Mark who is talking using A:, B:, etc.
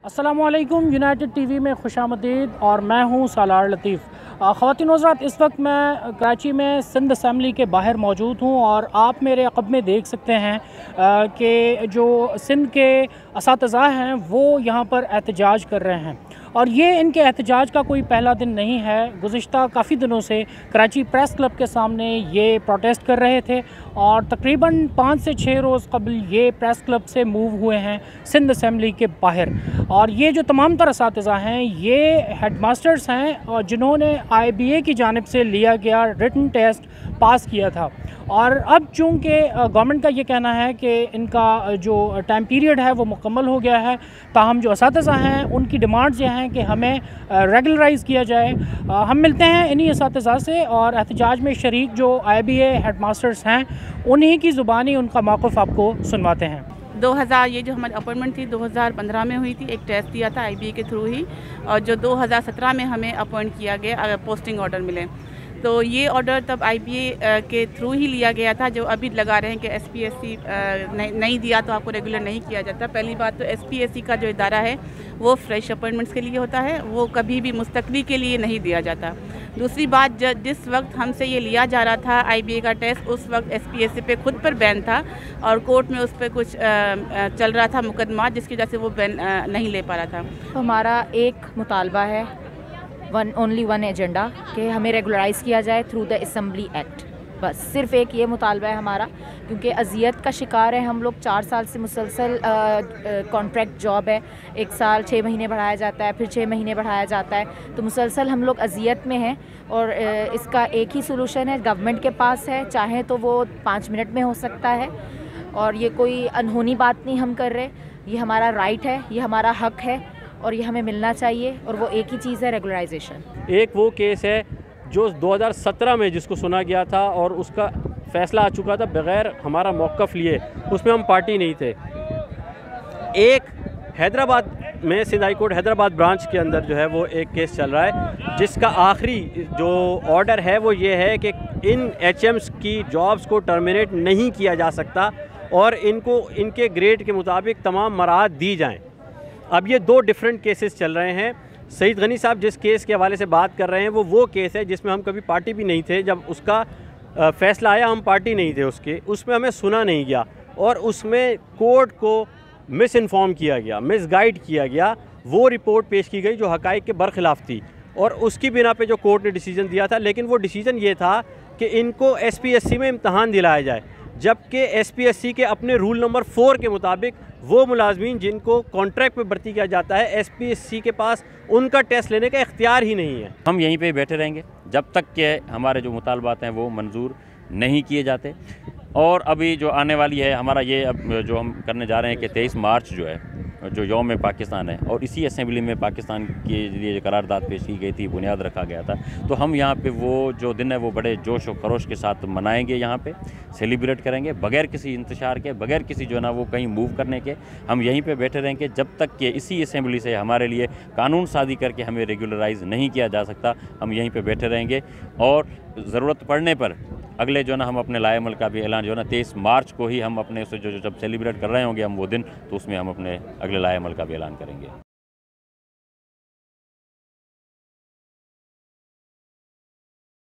A: अस्सलामुअलैकुम। United TV में खुशामदीद और मैं हूं सालार लतीफ़। ख़वातीन हज़रात, इस वक्त मैं कराची में सिंध असम्बली के बाहर मौजूद हूं और आप मेरे अक़ब में देख सकते हैं कि जो सिंध के असातिज़ा हैं वो यहां पर एहतजाज कर रहे हैं और ये इनके एहतजाज का कोई पहला दिन नहीं है। गुज़िश्ता काफ़ी दिनों से कराची प्रेस क्लब के सामने ये प्रोटेस्ट कर रहे थे और तकरीबन 5 से 6 रोज़ कबल ये प्रेस क्लब से मूव हुए हैं सिंध असम्बली के बाहर। और ये जो तमाम तर असातिज़ा हैं ये हेड मास्टर्स हैं और जिन्होंने IBA की जानिब से लिया गया रिटन टेस्ट पास किया था। और अब चूँकि गवर्नमेंट का ये कहना है कि इनका जो टाइम पीरियड है वो मुकम्मल हो गया है, ताहम जो असातिज़ा हैं उनकी डिमांड्स ये हैं कि हमें रेगुलराइज़ किया जाए। हम मिलते हैं इन्हीं असातिज़ा से और एहतजाज में शरीक जो IBA हेड मास्टर्स हैं उन्हीं की ज़ुबानी उनका मौक़िफ़ आपको सुनवाते हैं।
B: 2000 ये जो हमारी अपॉइंटमेंट थी 2015 में हुई थी, एक टेस्ट दिया था IBA के थ्रू ही, और जो 2017 में हमें अपॉइंट किया गया, पोस्टिंग ऑर्डर मिले, तो ये ऑर्डर तब IBA के थ्रू ही लिया गया था। जो अभी लगा रहे हैं कि SPSC नहीं दिया तो आपको रेगुलर नहीं किया जाता। पहली बात तो SPSC का जो इदारा है वो फ्रेश अपॉइंटमेंट्स के लिए होता है, वो कभी भी मुस्तकली के लिए नहीं दिया जाता। दूसरी बात, जिस वक्त हमसे ये लिया जा रहा था IBA का टेस्ट, उस वक्त SPSC पे खुद पर बैन था और कोर्ट में उस पर कुछ चल रहा था मुकदमा, जिसकी वजह से वो बैन नहीं ले पा रहा था।
C: हमारा एक मुतालबा है, ओनली वन एजेंडा, कि हमें रेगुलराइज़ किया जाए थ्रू द असम्बली एक्ट। बस सिर्फ एक ये मुतालबा है हमारा, क्योंकि अजियत का शिकार है हम लोग। 4 साल से मुसलसल कॉन्ट्रैक्ट जॉब है, 1 साल 6 महीने बढ़ाया जाता है, फिर 6 महीने बढ़ाया जाता है, तो मुसलसल हम लोग अजियत में हैं। और इसका एक ही सोल्यूशन है, गवर्नमेंट के पास है, चाहे तो वो 5 मिनट में हो सकता है। और ये कोई अनहोनी बात नहीं हम कर रहे, ये हमारा राइट है, ये हमारा हक है और ये हमें मिलना चाहिए। और वो एक ही चीज़ है, रेगुलराइजेशन।
D: एक वो केस है जो 2017 में जिसको सुना गया था और उसका फ़ैसला आ चुका था बग़ैर हमारा मौक़िफ़ लिए, उसमें हम पार्टी नहीं थे। एक हैदराबाद में Sindh high court Hyderabad branch के अंदर जो है वो एक केस चल रहा है, जिसका आखिरी जो ऑर्डर है वो ये है कि इन HMs की जॉब्स को टर्मिनेट नहीं किया जा सकता और इनको इनके ग्रेड के मुताबिक तमाम मराहत दी जाएँ। अब ये 2 डिफरेंट केसेस चल रहे हैं। सईद गनी साहब जिस केस के हवाले से बात कर रहे हैं वो केस है जिसमें हम कभी पार्टी भी नहीं थे। जब उसका फ़ैसला आया हम पार्टी नहीं थे उसमें हमें सुना नहीं गया और उसमें कोर्ट को मिस इन्फॉर्म किया गया, मिसगाइड किया गया। वो रिपोर्ट पेश की गई जो हक़ाइक़ के बरखिलाफ़ थी और उसकी बिना पे जो कोर्ट ने डिसीजन दिया था, लेकिन वो डिसीजन ये था कि इनको SPSC में इम्तहान दिलाया जाए, जबकि SPSC के अपने रूल नंबर 4 के मुताबिक वो मुलाजमीन जिनको कॉन्ट्रैक्ट पे भर्ती किया जाता है, SPSC के पास उनका टेस्ट लेने का इख्तियार ही नहीं है।
E: हम यहीं पे बैठे रहेंगे जब तक कि हमारे जो मुतालबात हैं वो मंजूर नहीं किए जाते। और अभी जो आने वाली है हमारा ये अब जो हम करने जा रहे हैं कि 23 मार्च जो है जो यौम पाकिस्तान है और इसी असम्बली में पाकिस्तान के लिए करारदाद पेश की गई थी, बुनियाद रखा गया था, तो हम यहाँ पे वो जो दिन है वो बड़े जोश और खरोश के साथ मनाएंगे, यहाँ पे सेलिब्रेट करेंगे बग़ैर किसी इंतशार के, बग़ैर किसी जो है ना वो कहीं मूव करने के। हम यहीं पे बैठे रहेंगे जब तक कि इसी असम्बली से हमारे लिए कानून साजी करके हमें रेगुलराइज़ नहीं किया जा सकता। हम यहीं पर बैठे रहेंगे और ज़रूरत पड़ने पर अगले जो ना हम अपने लाएमल का भी ऐलान जो है ना 23 मार्च को ही हम अपने जो जब सेलिब्रेट कर रहे होंगे हम वो दिन, तो उसमें हम अपने अगले लाएमल का भी ऐलान करेंगे।